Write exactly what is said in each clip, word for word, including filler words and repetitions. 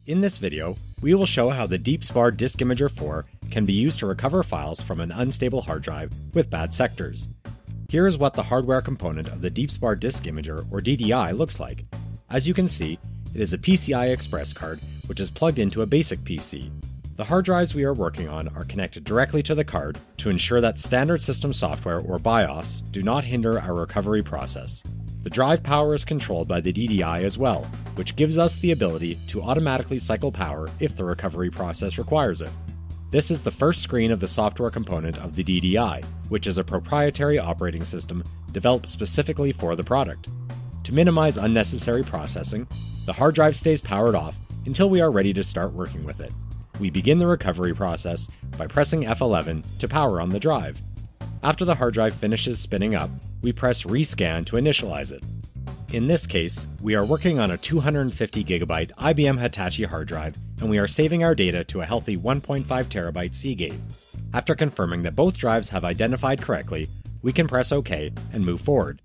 In this video, we will show how the DeepSpar Disk Imager four can be used to recover files from an unstable hard drive with bad sectors. Here is what the hardware component of the DeepSpar Disk Imager, or D D I, looks like. As you can see, it is a P C I Express card which is plugged into a basic P C. The hard drives we are working on are connected directly to the card to ensure that standard system software or BIOS do not hinder our recovery process. The drive power is controlled by the D D I as well, which gives us the ability to automatically cycle power if the recovery process requires it. This is the first screen of the software component of the D D I, which is a proprietary operating system developed specifically for the product. To minimize unnecessary processing, the hard drive stays powered off until we are ready to start working with it. We begin the recovery process by pressing F eleven to power on the drive. After the hard drive finishes spinning up, we press Rescan to initialize it. In this case, we are working on a two hundred fifty gigabyte I B M Hitachi hard drive, and we are saving our data to a healthy one point five terabyte Seagate. After confirming that both drives have identified correctly, we can press OK and move forward.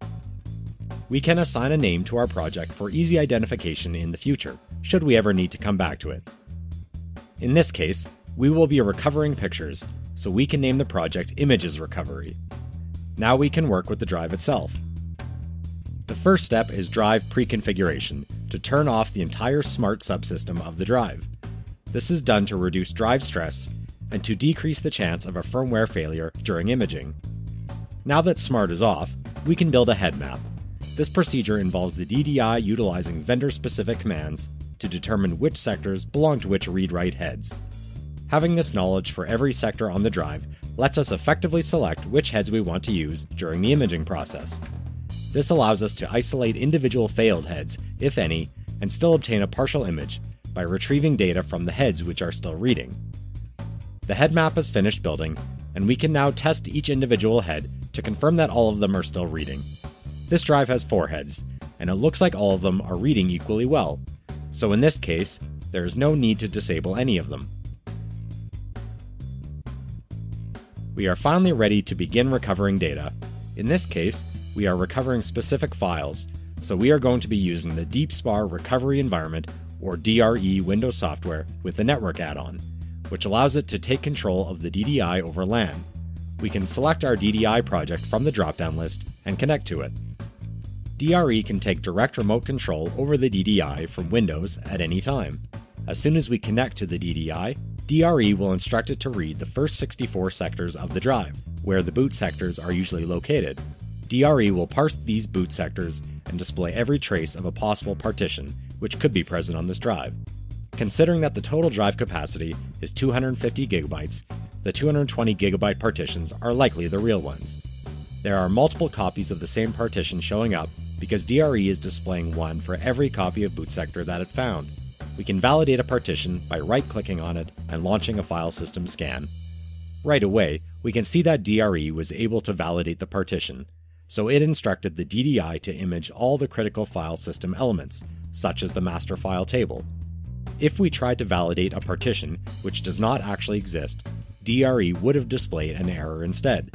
We can assign a name to our project for easy identification in the future, should we ever need to come back to it. In this case, we will be recovering pictures, so we can name the project Images Recovery. Now we can work with the drive itself. The first step is drive pre-configuration, to turn off the entire SMART subsystem of the drive. This is done to reduce drive stress and to decrease the chance of a firmware failure during imaging. Now that SMART is off, we can build a head map. This procedure involves the D D I utilizing vendor-specific commands to determine which sectors belong to which read-write heads. Having this knowledge for every sector on the drive lets us effectively select which heads we want to use during the imaging process. This allows us to isolate individual failed heads, if any, and still obtain a partial image by retrieving data from the heads which are still reading. The head map is finished building, and we can now test each individual head to confirm that all of them are still reading. This drive has four heads, and it looks like all of them are reading equally well, so in this case, there is no need to disable any of them. We are finally ready to begin recovering data. In this case, we are recovering specific files, so we are going to be using the DeepSpar Recovery Environment, or D R E Windows software with the network add-on, which allows it to take control of the D D I over LAN. We can select our D D I project from the drop-down list and connect to it. D R E can take direct remote control over the D D I from Windows at any time. As soon as we connect to the D D I, D R E will instruct it to read the first sixty-four sectors of the drive, where the boot sectors are usually located. D R E will parse these boot sectors and display every trace of a possible partition which could be present on this drive. Considering that the total drive capacity is two hundred fifty gigabytes, the two hundred twenty gigabyte partitions are likely the real ones. There are multiple copies of the same partition showing up because D R E is displaying one for every copy of boot sector that it found. We can validate a partition by right-clicking on it and launching a file system scan. Right away, we can see that D R E was able to validate the partition, so it instructed the D D I to image all the critical file system elements, such as the master file table. If we tried to validate a partition which does not actually exist, D R E would have displayed an error instead.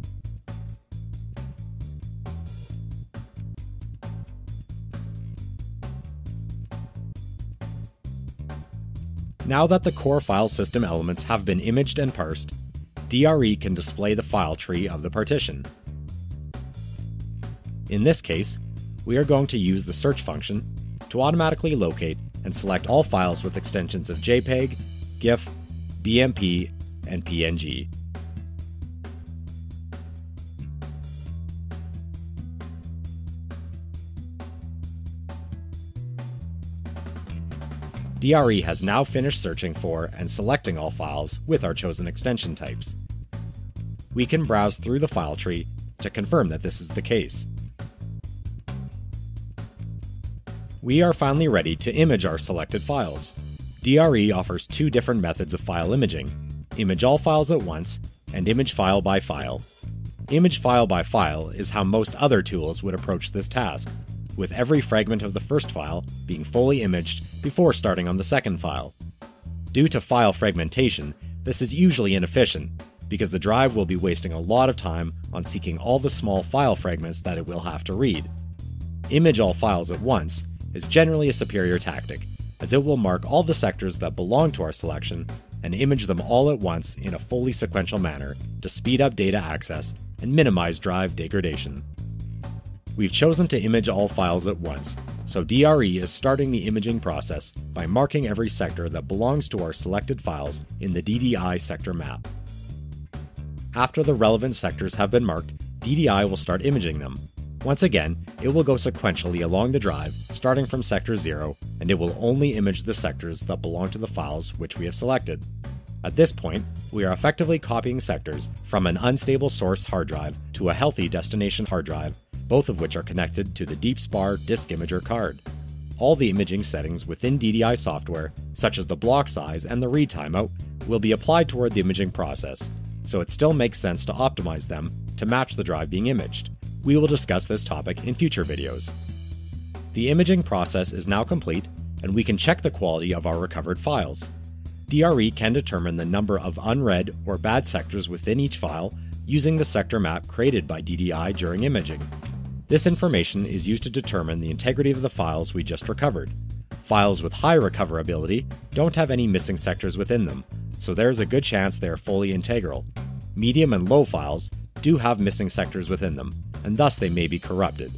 Now that the core file system elements have been imaged and parsed, D R E can display the file tree of the partition. In this case, we are going to use the search function to automatically locate and select all files with extensions of JPEG, GIF, B M P, and P N G. D R E has now finished searching for and selecting all files with our chosen extension types. We can browse through the file tree to confirm that this is the case. We are finally ready to image our selected files. D R E offers two different methods of file imaging: image all files at once and image file by file. Image file by file is how most other tools would approach this task, with every fragment of the first file being fully imaged before starting on the second file. Due to file fragmentation, this is usually inefficient, because the drive will be wasting a lot of time on seeking all the small file fragments that it will have to read. Image all files at once is generally a superior tactic, as it will mark all the sectors that belong to our selection and image them all at once in a fully sequential manner to speed up data access and minimize drive degradation. We've chosen to image all files at once, so D R E is starting the imaging process by marking every sector that belongs to our selected files in the D D I sector map. After the relevant sectors have been marked, D D I will start imaging them. Once again, it will go sequentially along the drive, starting from sector zero, and it will only image the sectors that belong to the files which we have selected. At this point, we are effectively copying sectors from an unstable source hard drive to a healthy destination hard drive, both of which are connected to the DeepSpar Disk Imager card. All the imaging settings within D D I software, such as the block size and the read timeout, will be applied toward the imaging process, so it still makes sense to optimize them to match the drive being imaged. We will discuss this topic in future videos. The imaging process is now complete, and we can check the quality of our recovered files. D R E can determine the number of unread or bad sectors within each file using the sector map created by D D I during imaging. This information is used to determine the integrity of the files we just recovered. Files with high recoverability don't have any missing sectors within them, so there's a good chance they are fully integral. Medium and low files do have missing sectors within them, and thus they may be corrupted.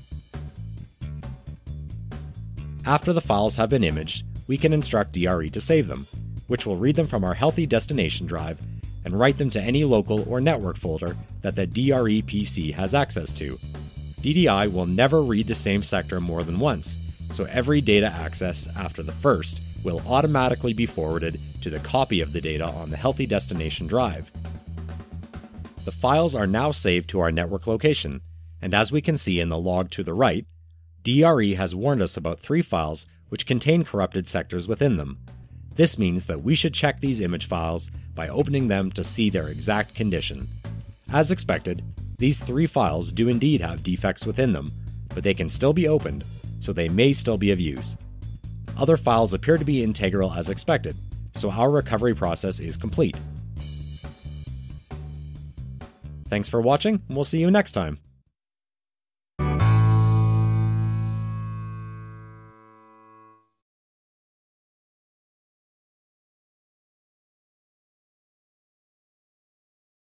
After the files have been imaged, we can instruct D R E to save them, which will read them from our healthy destination drive and write them to any local or network folder that the D R E P C has access to. D D I will never read the same sector more than once, so every data access after the first will automatically be forwarded to the copy of the data on the healthy destination drive. The files are now saved to our network location, and as we can see in the log to the right, D R E has warned us about three files which contain corrupted sectors within them. This means that we should check these image files by opening them to see their exact condition. As expected, these three files do indeed have defects within them, but they can still be opened, so they may still be of use. Other files appear to be integral as expected, so our recovery process is complete. Thanks for watching, and we'll see you next time.